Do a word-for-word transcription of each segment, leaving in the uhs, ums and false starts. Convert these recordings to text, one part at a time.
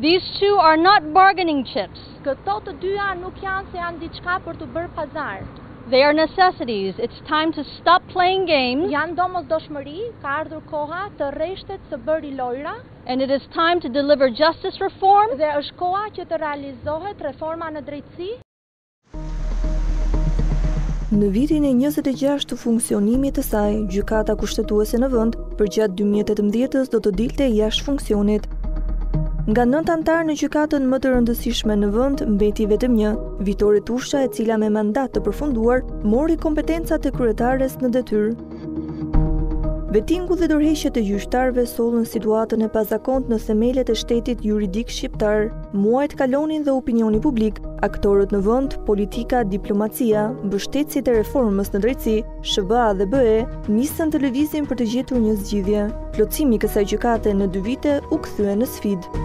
These two are not bargaining chips. Këto të dyja nuk janë se janë diçka për të bërë pazar. They are necessities. It's time to stop playing games. Janë domosdoshmëri, ka ardhur koha të rreshtet të bëri lojra. And it is time to deliver justice reform. Dhe është koha që të realizohet reforma në drejtësi. Në vitin e njëzet e gjashtë të funksionimit të saj, gjykata kushtetuese në vend përgjatë dy mijë e tetëmbëdhjetë do të dilte jashtë funksionit. Nga nëntë antar në gjykatën më të rëndësishme në vend, mbeti vetëm një, Vitore Tusha, e cila me mandat të përfunduar mori kompetencat e kryetares në detyrë. Vettingu dhe dorëheqjet e gjyqtarëve sollën situatën e pazakontë në themelet e shtetit juridik shqiptar, Muajt, kalonin dhe opinioni publik, aktorët në vend, politika, diplomacia, mbështetësit e reformës në drejtësi, S H B A dhe B E, nisën të lëvizin për të gjetur një zgjidhje. Plotësimi i kësaj gjykate në dy vite u kthye në sfidë.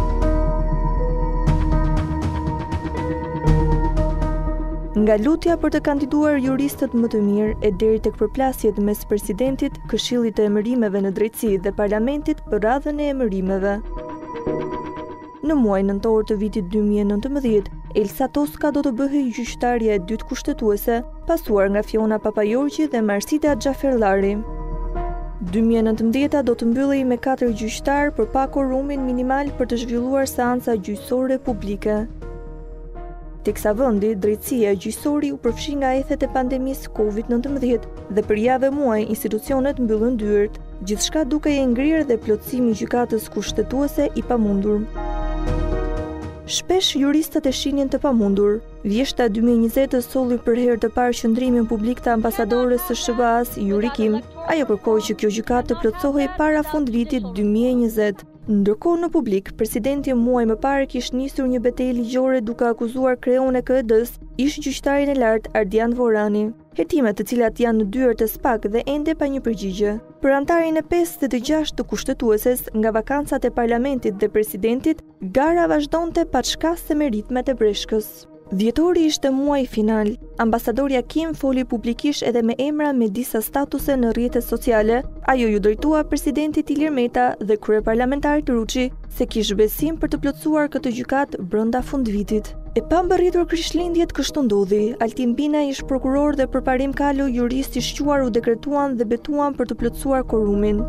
Nga lutja për të kandiduar juristët më të mirë e deri tek përplasjet mes presidentit, Këshillit të Emërimeve në Drejtësi dhe Parlamentit për radhën e emërimeve. Në muaj nëntor të vitit dy mijë e nëntëmbëdhjetë, Elsa Toska do të bëhej gjyqtarja e dytë kushtetuese, pasuar nga Fiona Papajorgji dhe Marsita Xhaferllari. dy mijë e nëntëmbëdhjeta do të mbyllej me katër gjyqtar për pa korumin minimal për të zhvilluar seanca gjyqësore publike. Teksa vendi, drejtësia e gjyqësori u përfshi nga ethet e pandemisë Covid nëntëmbëdhjetë dhe për javë muaj institucionet mbyllën dyert, gjithçka duke e ngrirë dhe plotësimi i gjykatës kushtetuese i pamundur. Shpesh juristët e shihnin të pamundur. Vjeshta dy mijë e njëzet solli për herë të parë qëndrimin publik të ambasadores së S H B A-s Yuri. Ajo kërkoi që kjo gjykatë të plotësohej para fundvitit dy mijë e njëzet. Ndërkohë në publik, presidenti muaj më parë kishte nisur një betejë ligjore duke akuzuar kreun e K E D-s, ish gjyqtarin e lartë Ardian Vorani. Hetimet të cilat janë në dyert e S P A K dhe ende pa një përgjigje. Për antarin e pesë dhe gjashtë të kushtetueses, nga vakancat e parlamentit dhe presidentit, gara vazhdonte pa çkasë me ritmet e breshkës. Dhjetori ishte muaj final. Ambasadorja Kim foli publikisht edhe me emra me disa statuse në rrjetet sociale. Ajo ju drejtua presidentit Ilir Meta dhe kryeparlamentarit Ruçi se kish besim për të plotësuar këtë gjykat brenda fundvitit. E pa mbërritur Krishtlindjet kështu ndodhi. Altin Bina ish prokuror dhe përparim Kalo jurist i shquar u dekretuan dhe betuan për të plotësuar korumin.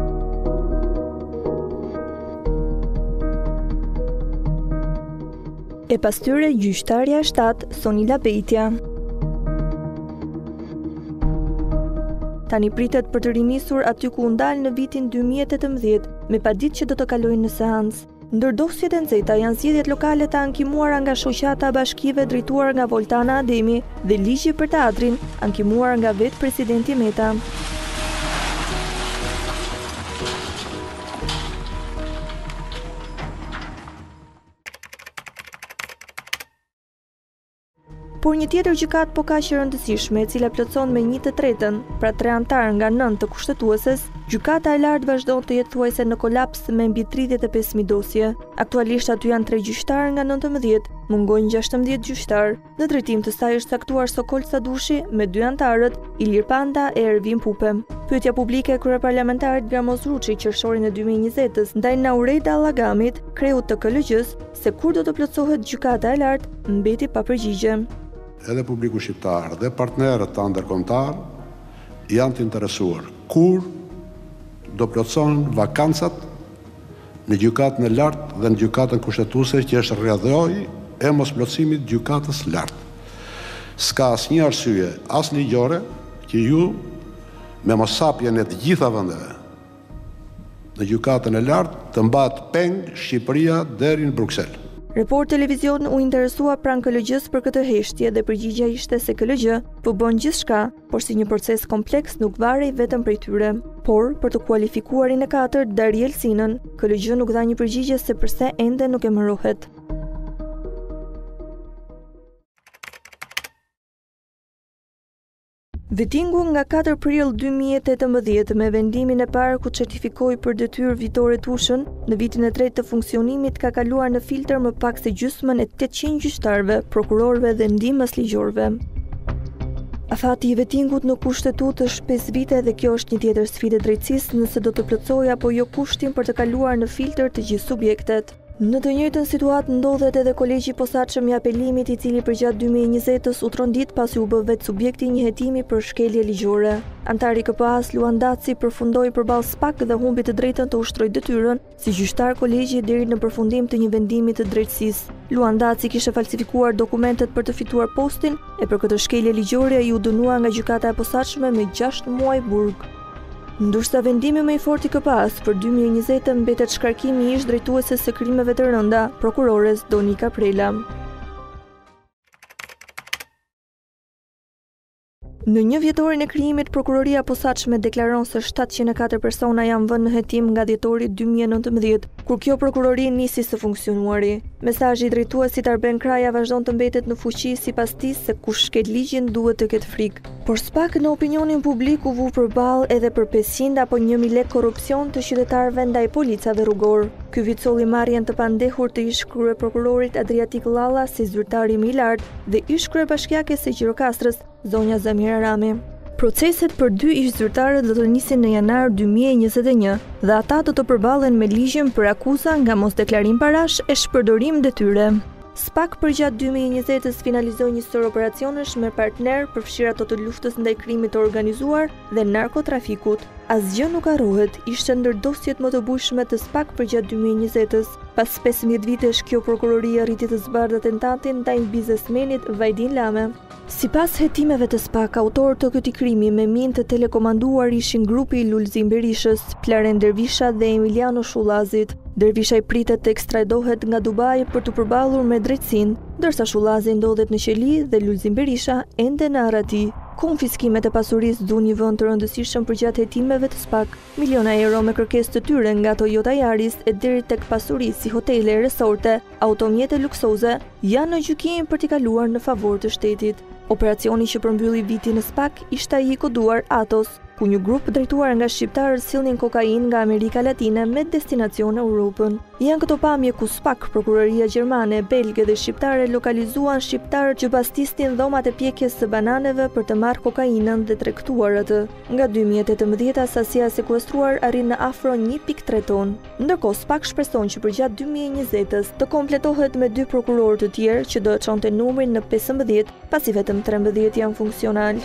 E pas tyre gjyqtarja e shtatë, Sonila Bejtja. Tani pritet për të rinisur aty ku u ndal në vitin dy mijë e tetëmbëdhjetë, me paditë që do të kalojnë në seancë. Ndër dosjet e nxehta janë zgjedhjet lokale të ankimuara nga shoqata bashkive drejtuar nga Voltana Ademi dhe ligji për teatrin, ankimuar nga vetë presidenti Meta. Por një tjetër gjykat po kaq e rëndësishme, e cila plotson me një të tretën, pra tre antar nga nëntë të kushtetueses, gjykata e lartë vazhdon të jetë thuajse në kolaps me mbi tridhjetë e pesë mijë dosje. Aktualisht aty janë tre gjyqtarë nga nëntëmbëdhjetë, mungojnë gjashtëmbëdhjetë gjyqtarë. Në drejtim të saj është caktuar Sokol Sadushi me dy antarët, Ilir Panda e Ervin Pupe. Pyetja publike e kryeparlamentarit Gramoz Ruçi qershorin e dy mijë e njëzetës ndaj Naureda Allagamit, kreut të K L G-s, se kur do të plotësohet gjykata e lartë, mbeti pa përgjigje. Edhe publiku shqiptar dhe partnerët të ndërkombëtar janë të interesuar kur do plotësohen vakancat në gjykatën e lartë dhe në gjykatën kushtetuese që është rrjedhoi e mos plotësimit gjykatës lartë. S'ka asnjë arsye as ligjore që ju me mosapjen e të gjitha vendeve në gjykatën e lartë të mbahet peng Shqipëria deri në Bruksel. Report Televizion u interesua pranë K L G-s për këtë heshtje dhe përgjigja ishte se K L G po bën gjithçka, por si një proces kompleks nuk varej vetëm prej tyre. Por, për të kualifikuarin e katërt, Dariel Sinën, K L G nuk dha një përgjigje se pse ende nuk emërohet. Vettingu nga katër prill dy mijë e tetëmbëdhjetë me vendimin e parë ku certifikoi për detyrë Vitore Tushën, në vitin e tretë të funksionimit ka kaluar në filtr më pak se gjysmën e tetëqind gjyqtarëve, prokurorëve dhe ndihmës ligjorëve. Afati i Vettingut në kushtetut është pesë vite dhe kjo është një tjetër sfidë e drejtësisë nëse do të plotësojë apo jo kushtin për të kaluar në filtr të gjithë subjektet. Në të njëjtën situatë ndodhet edhe kolegji i posaçëm i apelimit, i cili përgjatë dy mijë e njëzet-s u trondit pasi u bë vetë subjekti i një hetimi për shkelje ligjore. Antari K P A-s Luan Daci përfundoi përballë S P A K dhe humbi të drejtën të ushtrojë detyrën si gjyqtar kolegji deri në përfundim të një vendimi të drejtësisë. Luan Daci kishte falsifikuar dokumentet për të fituar postin e për këtë shkelje ligjore ai u dënua nga gjykata e posaçme me gjashtë muaj burg. Ndërsa vendimi më i fortë i K P A-s për dy mijë e njëzet mbetet shkarkimi i ish drejtueses së krimeve të rënda, prokurores Donika Prela. Në një vjetorin e krijimit, prokuroria posaçme deklaron se shtatëqind e katër persona janë vënë në hetim nga dhjetori dy mijë e nëntëmbëdhjetë, kur kjo prokurori nisi së funksionuari. Mesazhi i drejtuesit Arben Kraja vazhdon të mbetet në fuqi sipas tij se kush shkel ligjin duhet të ketë frikë. Por S P A K në opinionin publik u vu përballë edhe për pesëqind apo një mijë lekë korrupsion të qytetarëve ndaj policave rrugor. Ky vit solli marrjen të pandehur të ish kryeprokurorit Adriatik Llalla si zyrtari më i lartë dhe ish kryebashkiake së Gjirokastrës, zonja Zamira Rami. Proceset për dy ish zyrtarët do të nisin në janar dy mijë e njëzet e një dhe ata do të përballen me ligjin për akuza nga mosdeklarim parash e shpërdorim detyre. S P A K përgjatë dy mijë e njëzet-s finalizoi një sër operacionesh me partner përfshirë ato të luftës ndaj krimit të organizuar dhe narkotrafikut. Asgjë nuk harrohet, ishte ndër dosjet më të bujshme të S P A K përgjatë dy mijë e njëzet-s. Pas pesëmbëdhjetë vitesh, kjo prokurori arriti të zbardhë atentatin ndaj biznesmenit Vajdin Lame. Sipas hetimeve të S P A K, autorët të këtij krimi me minë të telekomanduar ishin grupi i Lulzim Berishës, Plaren Dervisha dhe Emiliano Shullazit. Dervisha i pritet të ekstradohet nga Dubai për të përballur me drejtësinë, ndërsa Shullazi ndodhet në qeli dhe Lulzim Berisha ende në Arati. Konfiskimet e pasurisë du një vend të rëndësishëm përgjatë hetimeve të S P A K. Miliona euro me kërkesë të tyre nga Toyota Yaris e deri tek pasuri si hotele, resorte, automjete luksoze janë në gjykim për t'i kaluar në favor të shtetit. Operacioni që përmbylli vitin në S P A K ishte ai i koduar Atos, ku një grup drejtuar nga shqiptarët sillnin kokainë nga Amerika Latine me destinacion në Europën. Janë këto pamje ku S P A K, prokuroria gjermane, belge dhe shqiptare lokalizuan shqiptarët që pastisnin dhomat e pjekjes së bananeve për të marrë kokainën dhe tregtuar atë. Nga dy mijë e tetëmbëdhjetë sasia e sekuestruar arrin në afro një pikë tre ton. Ndërkohë S P A K shpreson që përgjatë dy mijë e njëzet-s të kompletohet me dy prokurorë të tjerë që do të çonte numrin në pesëmbëdhjetë, pasi vetëm trembëdhjetë janë funksional.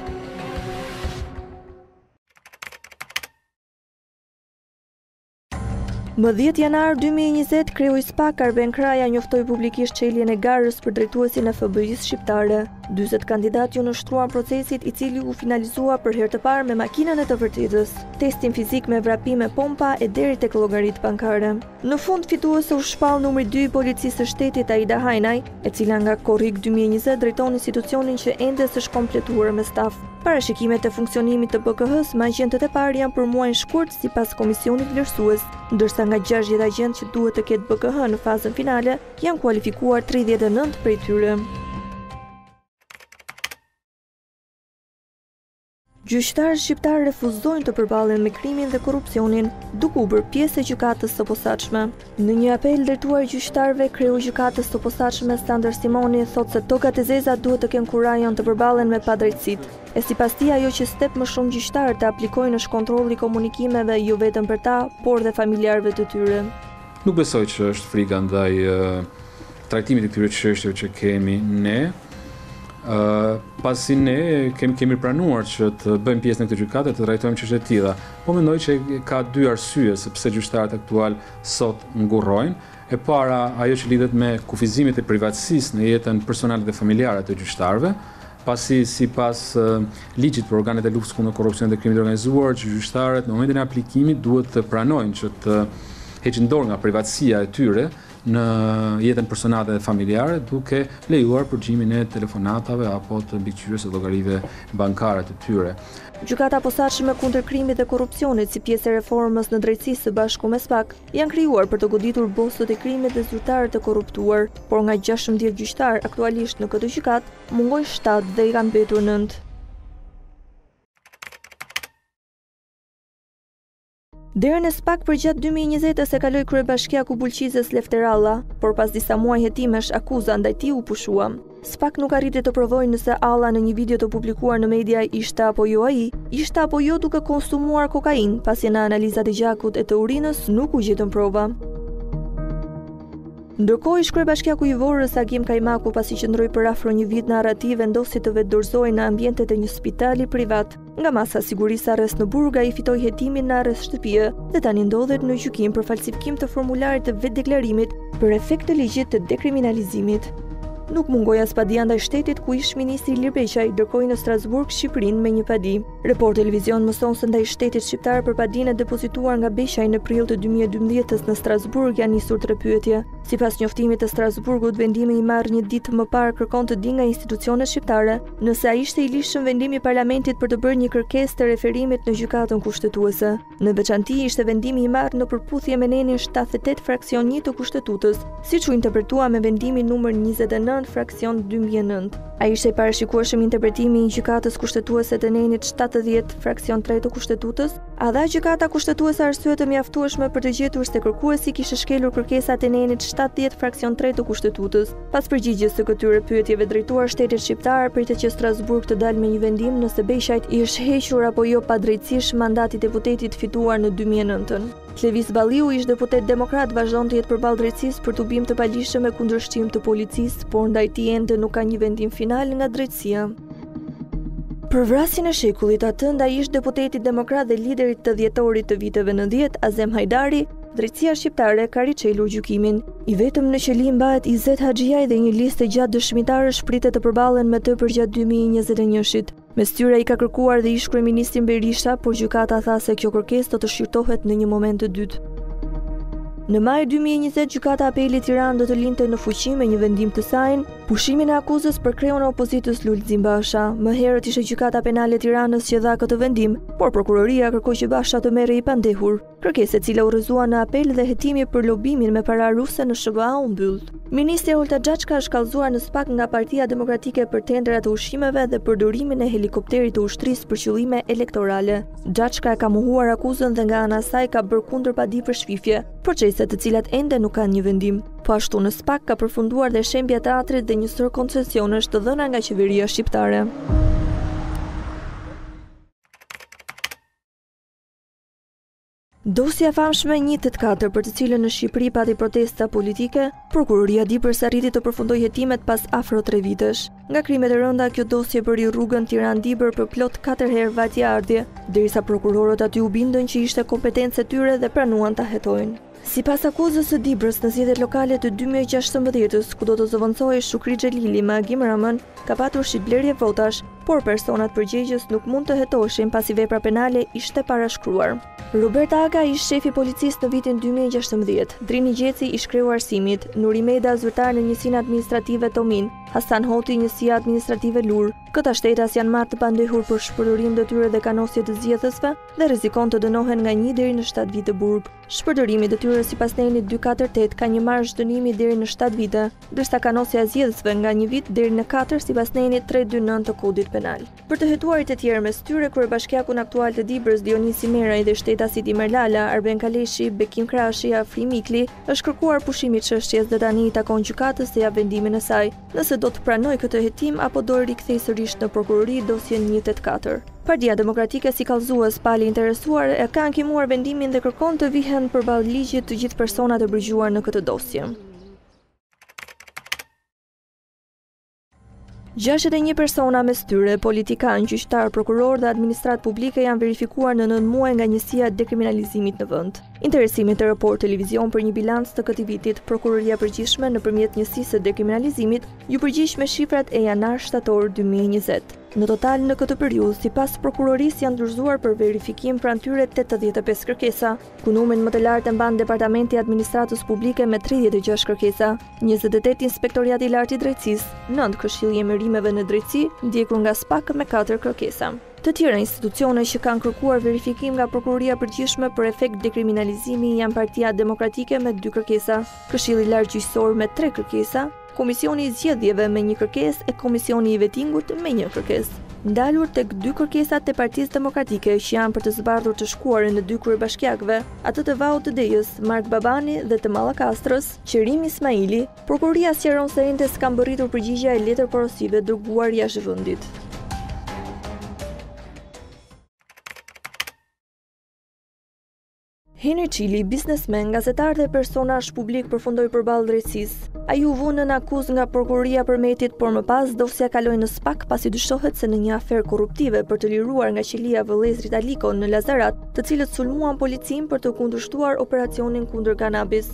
Më dhjetë janar dy mijë e njëzet, kreu i S P A K Arben Kraja njoftoi publikisht çeljen e garës për drejtuesin e F B I-s shqiptare. dyzet kandidatë ju nështruan procesit, i cili u finalizua për herë të parë me makinën e të vërtetës, testin fizik me vrapim me pompa e deri tek llogaritë bankare. Në fund fituese u shpall numri dy i policisë së shtetit Aida Hajnaj, e cila nga korrik dy mijë e njëzet drejton institucionin që ende s'është kompletuar me staf. Parashikimet e funksionimit të B K H-s me agjentët e parë janë për muajin shkurt sipas komisionit vlerësues, ndërsa nga gjashtëdhjetë agjentë që duhet të ketë B K H në fazën finale, janë kualifikuar tridhjetë e nëntë prej tyre. Gjyqtarët shqiptarë refuzojnë të përballen me krimin dhe korrupsionin, duke u bërë pjesë e gjykatës së posaçme. Në një apel drejtuar gjyqtarëve, kreu i gjykatës së posaçme Sander Simoni thotë se tokat e zeza duhet të kenë kurajon të përballen me padrejtësitë. E sipas tij, ajo që step më shumë gjyqtarë të aplikojnë është kontrolli i komunikimeve jo vetëm për ta, por dhe familjarëve të tyre. Nuk besoj që është frika ndaj uh, trajtimit të këtyre çështjeve që kemi ne. Uh, pasi ne kemi, kemi pranuar që të bëjmë pjesë në këtë gjykate, të trajtojmë çështje të tilla. Po mendoj që ka dy arsye sepse gjyqtarët aktual sot ngurrojnë. E para, ajo që lidhet me kufizimet e privatësisë në jetën personale dhe familjare të gjyqtarëve, pasi sipas uh, ligjit për organet e luftës kundër korrupsionit dhe krimit të organizuar, që gjyqtarët në momentin e aplikimit duhet të pranojnë që të heqin dorë nga privatësia e tyre në jetën personale dhe familjare, duke lejuar përgjimin e telefonatave apo të mbikëqyrjes së llogarive bankare të tyre. Gjykata posaçme kundër krimit dhe korrupsionit si pjesë e reformës në drejtësi së bashku me S P A K janë krijuar për të goditur bosët e krimit dhe zyrtarët e korruptuar, por nga gjashtëmbëdhjetë gjyqtar aktualisht në këtë gjykat, mungojnë shtatë dhe i kanë mbetur nëntë. Derën e S P A K përgjatë dy mijë e njëzet e kaloi kryebashkiaku Bulqizës Lefteralla, por pas disa muaj hetimesh akuza ndaj tij u pushua. S P A K nuk arriti të provojë nëse Alla në një video të publikuar në media ishte apo jo ai, ishte apo jo duke konsumuar kokainë, pasi në analizat e gjakut e të urinës nuk u gjetën prova. Ndërkohë, ish kryebashkiaku i Vorës Agim Kajmaku pasi qëndroi për afro një vit në arati vendosi të vetë dorëzojë në ambientet e një spitali privat. Nga masa sigurisë arrest në Burg, ai fitoi hetimin në arrest shtëpie dhe tani ndodhet në gjykim për falsifikim të formularit të vetdeklarimit për efekt të ligjit të dekriminalizimit. Nuk mungoi as padia ndaj shtetit ku ish ministri Ilir Beqaj dërkoi në Strasburg Shqipërinë me një padi. Report televizion mëson se ndaj shtetit shqiptar për padinë e depozituar nga Beqaj në prill të dy mijë e dymbëdhjetë në Strasburg janë nisur tre pyetje. Sipas njoftimit të Strasburgut, vendimi i marrë një ditë më parë kërkon të di nga institucionet shqiptare nëse ai ishte i lishëm vendimi i parlamentit për të bërë një kërkesë të referimit në gjykatën kushtetuese. Në veçanti ishte vendimi i marrë në përputhje me nenin shtatëdhjetë e tetë fraksion një të Kushtetutës, siç u interpretua me vendimin numër njëzet e nëntë fraksion dy mijë e nëntë. Ai ishte i parashikueshëm interpretimi i gjykatës kushtetuese të nenit shtatëdhjetë fraksion tre të Kushtetutës, a dha gjykata kushtetuese arsye të mjaftueshme për të gjetur se kërkuesi kishte shkelur kërkesat e nenit shtatëdhjetë fraksion tre të Kushtetutës. Pas përgjigjes së këtyre pyetjeve drejtuar shtetit shqiptar, pritet që Strasburg të dalë me një vendim nëse Beqajt i është hequr apo jo padrejtësisht mandati deputetit fituar në dy mijë e nëntën. Lëviz Balliu, ish deputet demokrat, vazhdon të jetë përballë drejtësisë për tubim të paligjshëm me kundërshtim të policisë, por ndaj tij ende nuk ka një vendim final nga drejtësia. Për vrasjen e shekullit atë ndaj ish deputetit demokrat dhe liderit të dhjetorit të viteve nëntëdhjetë, Azem Hajdari, drejtësia shqiptare ka riçelur gjykimin. I vetëm në qelim mbahet Izet Haxhiaj dhe një listë gjatë dëshmitarësh pritet të përballen me të përgjatë dy mijë e njëzet e njëit. Mes tyre i ka kërkuar dhe ish kryeministrin Berisha, por gjykata tha se kjo kërkesë do të shqyrtohet në një moment të dytë. Në maj dy mijë e njëzet, gjykata apeli Tiranë do të linte në fuqi me një vendim të saj pushimin e akuzës për kreun e opozitës Lulzim Basha. Më herët ishte gjykata penale e Tiranës që dha këtë vendim, por prokuroria kërkoi që Basha të merrej i pandehur. Kërkesë e cila u rrëzua në apel dhe hetimi për lobimin me para ruse në S H B A u mbyll. Ministri Olta Xhaçka është kallëzuar në SPAK nga Partia Demokratike për tendrat e ushqimeve dhe përdorimin e helikopterit të ushtrisë për qëllime elektorale. Xhaçka e ka mohuar akuzën dhe nga ana e saj ka bërë kundërpadi për shfifje, procese të cilat ende nuk kanë një vendim. Po ashtu në SPAK ka përfunduar dhe shembja e teatrit dhe një sër koncesionesh të dhëna nga qeveria shqiptare. Dosja famshme një tetëdhjetë e katër për të cilën në Shqipëri pati protesta politike, prokuroria di përsa arriti të përfundoj hetimet pas afro tre vitesh. Nga krimet e rënda, kjo dosje bëri rrugën Tiranë-Dibër për plot katër herë vatjardhje, derisa prokurorët aty u bindën që ishte kompetencë e tyre dhe pranuan ta hetojnë. Sipas akuzës së Dibrës në zgjedhjet lokale të dy mijë e gjashtëmbëdhjetës, ku do të zëvendësohej Shukri Xhelili me Agim Ramën, ka patur shitblerje votash, por personat përgjegjës nuk mund të hetoheshin pasi vepra penale ishte parashkruar. Robert Aga ish shefi policisë në vitin dy mijë e gjashtëmbëdhjetë, Drini Gjeci ish kreu arsimit, Nuri Meda zyrtar në njësinë administrative Tomin, Hasan Hoti njësia administrative Lur. Këta shtetas janë marrë të pandehur për shpërdorim detyre dhe kanosje të zgjedhësve dhe rrezikon të dënohen nga një deri në shtatë vite burg. Shpërdorimi i detyrës sipas nenit dy katër tetë ka një marrë dënimi deri në shtatë vite, ndërsa kanosja e zgjedhësve nga një vit deri në katër sipas nenit tre dy nëntë të kodit penal. Për të hetuarit e tjerë mes tyre kryebashkiakun aktual të Dibrës Dionisi Meraj dhe shtetasit Imer Lala, Arben Kaleshi, Bekim Krashi, Afri Mikli, është kërkuar pushimi i çështjes dhe tani i takon gjykatës të japë vendimin e saj, nëse do të pranojë këtë hetim apo do rikthejë sërish në prokurori dosjen një tetëdhjetë e katër. Partia Demokratike si kallëzues pali interesuar e ka ankimuar vendimin dhe kërkon të vihen përballë ligjit të gjithë personat e brigjuar në këtë dosje. gjashtëdhjetë e një persona mes tyre, politikan, gjyqtar, prokuror dhe administratë publike janë verifikuar në nëntë muaj nga njësia e dekriminalizimit në vend. Interesimit të Report Televizion për një bilans të këtij vitit, prokuroria e përgjithshme nëpërmjet njësisë së dekriminalizimit ju përgjigj me shifrat e janar-shtator dy mijë e njëzet. Në total në këtë periudhë, sipas prokurorisë janë dorëzuar për verifikim pranë tyre tetëdhjetë e pesë kërkesa, ku numrin më të lartë e mban Departamenti i Administratës Publike me tridhjetë e gjashtë kërkesa, njëzet e tetë Inspektoriati i Lartë i Drejtësisë, nëntë Këshilli i Emërimeve në Drejtësi, ndjekur nga SPAK me katër kërkesa. Të tjera institucione që kanë kërkuar verifikim nga prokuroria e përgjithshme për efekt dekriminalizimi janë Partia Demokratike me dy kërkesa, Këshilli i Lartë Gjyqësor me tre kërkesa, Komisioni i Zgjedhjeve me një kërkesë e Komisioni i Vettingut me një kërkesë. Ndalur tek dy kërkesat e Partisë Demokratike që janë për të zbardhur të shkuarën e dy kryebashkiakëve, atë të Vaut të Dejës, Mark Babani dhe të Mallakastrës, Qerim Ismaili, prokuroria sqaron se ende s'ka mbërritur përgjigja e letër porosive dërguar jashtë vendit. Henry Çili, biznesmen, gazetar dhe personazh publik përfundoi përballë drejtësisë. Ai u vu nën akuzë nga prokuroria e Përmetit, por më pas dosja kaloi në SPAK pasi dyshohet se në një aferë korruptive për të liruar nga qelia vëllezrit Aliko në Lazarat, të cilët sulmuan policin për të kundërshtuar operacionin kundër kanabis.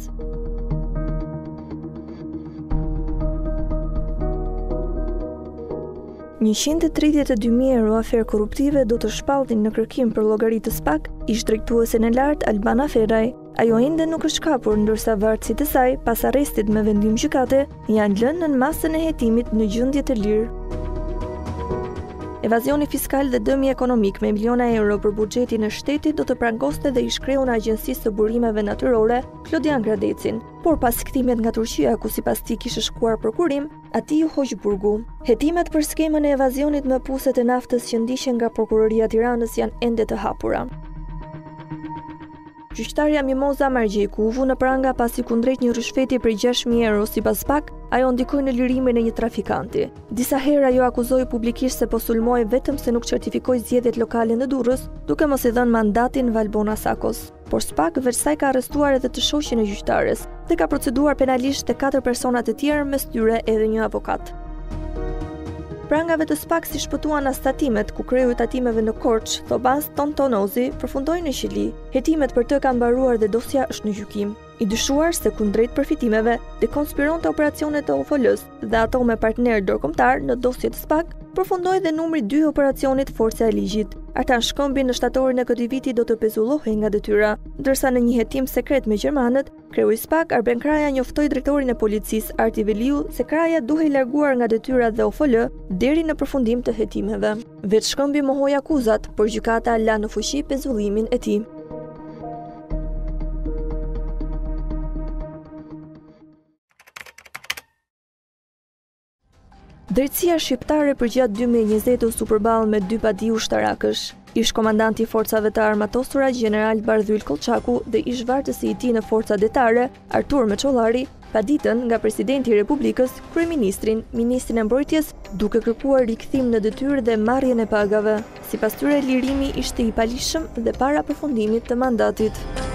njëqind e tridhjetë e dy mijë euro aferë korruptive do të shpalltin në kërkim për llogaritë të SPAK ish drejtuesen e lartë Albana Ferraj. Ajo ende nuk është kapur, ndërsa varësit e saj, pas arrestit me vendim gjykate, janë lënë në masën e hetimit në gjendje të lirë. Evazioni fiskal dhe dëmi ekonomik me miliona euro për buxhetin e shtetit do të prangoste dhe i shkreu në Agjencisë së Burimeve Natyrore, Klodian Gradecin, por pas kthimit nga Turqia ku sipas tij kishte shkuar prokurim, atij u hoq burgu. Hetimet për skemën e evazionit me puset e naftës që ndiqen nga Prokuroria e Tiranës janë ende të hapura. Gjyqtarja Mimoza Margjeku u vu në pranga pasi kundrejt një rishfeti për gjashtë mijë euro sipas SPAK, ajo ndikoi në lirimin e një trafikanti. Disa herë ajo akuzoi publikisht se po sulmoi vetëm se nuk certifikoi zgjedhjet lokale në Durrës, duke mos i dhënë mandatin Valbona Sakos. Por SPAK veç saj ka arrestuar edhe të shoqin e gjyqtares dhe ka proceduar penalisht te katër persona të tjerë, mes tyre edhe një avokat. Prangave të SPAK si shpëtuan as tatimet ku kreu i tatimeve në Korçë, Thobas Tontonozi, përfundoi në Qili. Hetimet për të kanë mbaruar dhe dosja është në gjykim. I dyshuar se kundrejt përfitimeve dekonspironte operacionet e O F L-s dhe ato me partner ndërkombëtar në dosjet e SPAK, përfundoi dhe numri dy operacionit Forca e Ligjit. Ata në shkëmbin në shtatorin e këtij viti do të pezullohej nga detyra, ndërsa në një hetim sekret me gjermanët, kreu i SPAK Arben Kraja njoftoi drejtorin e policisë Arti Veliu se Kraja duhej larguar nga detyra dhe O F L deri në përfundim të hetimeve. Vetë shkëmbi mohoi akuzat, por gjykata la në fuqi pezullimin e tij. Drejtësia shqiptare përgjatë dy mijë e njëzet u superball me dy padi ushtarakësh. Ish komandanti i forcave të armatosura General Bardhyl Kolçaku dhe ish vartësi i tij në forcat detare Artur Meçollari paditën nga presidenti i Republikës, kryeministrin, ministrin e mbrojtjes, duke kërkuar rikthim në detyrë dhe marrjen e pagave. Sipas tyre lirimi ishte i palishëm dhe para përfundimit të mandatit.